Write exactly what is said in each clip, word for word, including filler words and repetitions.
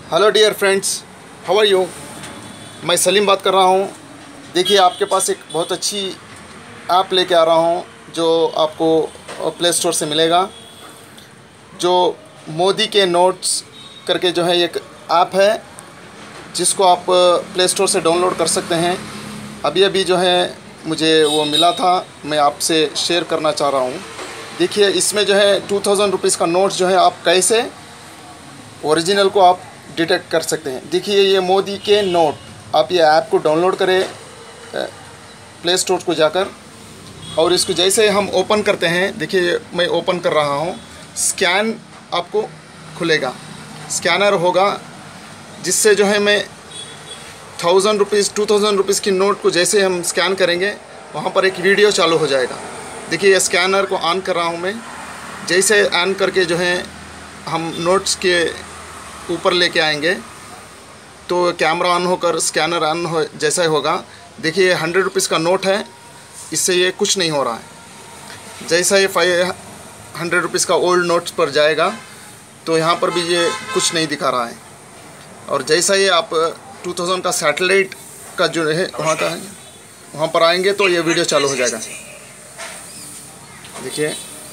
Hello dear friends, how are you. मैं सलीम बात कर रहा हूँ। देखिए, आपके पास एक बहुत अच्छी ऐप लेके आ रहा हूँ जो आपको प्ले स्टोर से मिलेगा, जो मोदी के नोट्स करके जो है एक ऐप है जिसको आप प्ले स्टोर से डाउनलोड कर सकते हैं। अभी अभी जो है मुझे वो मिला था, मैं आपसे शेयर करना चाह रहा हूँ। देखिए, इसमें जो है टू थाउजेंड रुपीज़ का नोट्स जो है आप कैसे ओरिजिनल को आप डिटेक्ट कर सकते हैं। देखिए, ये मोदी के नोट, आप ये ऐप को डाउनलोड करें प्ले स्टोर को जाकर, और इसको जैसे हम ओपन करते हैं, देखिए मैं ओपन कर रहा हूँ, स्कैन आपको खुलेगा, स्कैनर होगा, जिससे जो है मैं thousand rupees two thousand rupees की नोट को जैसे हम स्कैन करेंगे वहाँ पर एक वीडियो चालू हो जाएगा। देखिए, ये स्कैनर को ऑन कर रहा हूँ मैं। जैसे ऑन करके जो है हम नोट्स के ऊपर लेके आएंगे तो कैमरा ऑन होकर स्कैनर ऑन हो जैसा ही होगा। देखिए, हंड्रेड रुपीज़ का नोट है, इससे ये कुछ नहीं हो रहा है। जैसा ये फाइव हंड्रेड रुपीज़ का ओल्ड नोट्स पर जाएगा तो यहाँ पर भी ये कुछ नहीं दिखा रहा है। और जैसा ही आप टू थाउजेंड का सैटेलाइट का जो है वहाँ का है, वहाँ पर आएंगे तो ये वीडियो चालू हो जाएगा। देखिए,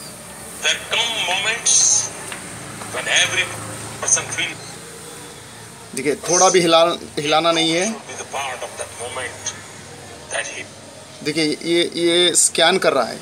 देखिए थोड़ा भी हिला हिलाना नहीं है। देखिए, ये ये स्कैन कर रहा है।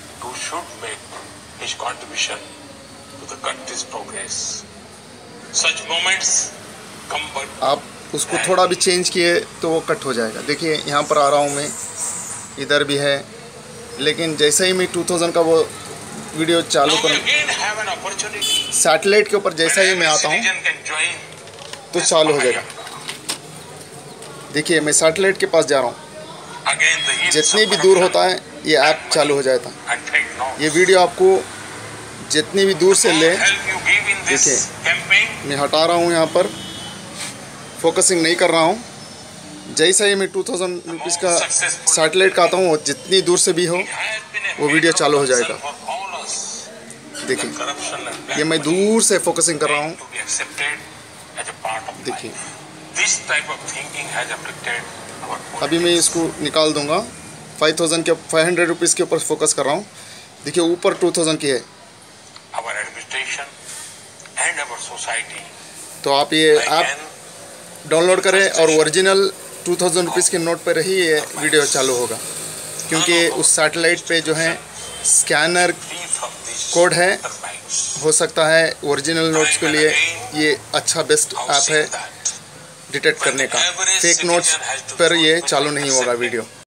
आप उसको थोड़ा भी चेंज किए तो वो कट हो जाएगा। देखिए, यहाँ पर आ रहा हूँ मैं, इधर भी है, लेकिन जैसे ही मैं टू थाउजेंड का वो वीडियो चालू करूँ, सैटेलाइट के ऊपर जैसा ही मैं आता हूँ तो चालू हो जाएगा। देखिए, मैं सैटेलाइट के पास जा रहा हूँ, जितनी भी दूर होता है ये ऐप चालू हो जाता है। ये वीडियो आपको जितनी भी दूर से ले, देखिए मैं हटा रहा हूँ, यहाँ पर फोकसिंग नहीं कर रहा हूँ। जैसा ही मैं टू थाउजेंड रुपीज़ का सैटेलाइट का आता हूँ, जितनी दूर से भी हो वो वीडियो चालू हो जाएगा। देखिए, ये मैं दूर से फोकसिंग कर रहा हूँ। देखिए, अभी मैं इसको निकाल दूंगा। फाइव थाउजेंड के फाइव हंड्रेड रुपीज़ के ऊपर फोकस कर रहा हूँ। देखिए, ऊपर टू थाउजेंड की है। तो आप ये ऐप डाउनलोड करें और ओरिजिनल टू थाउजेंड रुपीज़ के नोट पर ही ये वीडियो चालू होगा, क्योंकि उस सैटेलाइट पे जो है स्कैनर कोड है। हो सकता है ओरिजिनल नोट्स के लिए ये अच्छा बेस्ट ऐप है डिटेक्ट करने का। फेक नोट्स पर ये चालू नहीं होगा वीडियो।